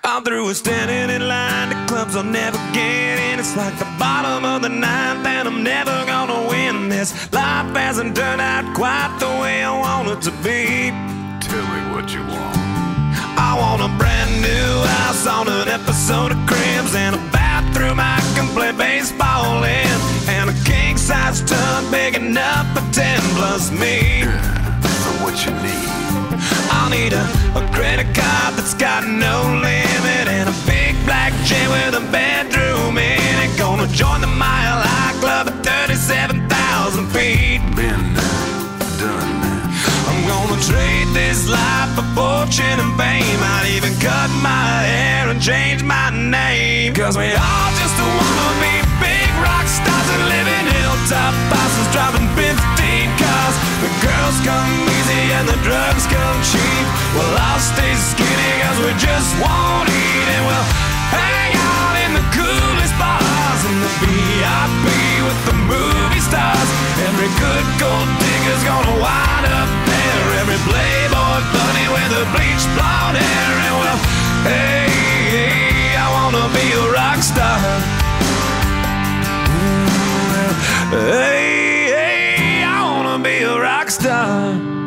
I'm through with standing in line to clubs I'll never get in. It's like the bottom of the ninth and I'm never gonna win this. Life hasn't turned out quite the way I want it to be. Tell me what you want. I want a brand new house on an episode of Cribs, and a bathroom I can play baseball in, and a king-size tub big enough for 10 plus me. So what you need? I'll need a credit card that's got no limit, and a big black jet with a bedroom in it. Gonna join the Mile High Club at 37,000 feet. Been done that. I'm gonna trade this life for fortune and fame. I'd even cut my hair and change my name, 'cause we all just wanna be big rock stars and live in hilltop houses, driving 15 cars. The girls come easy and the drugs come cheap. Well, I'll stay skinny 'cause we just won't eat, and we'll hang out in the coolest bars in the VIP with the movie stars. Every good gold digger's gonna wind up there, every playboy bunny with a bleached blonde hair. And well, hey, hey, I wanna be a rock star. Hey, hey, I wanna be a rock star.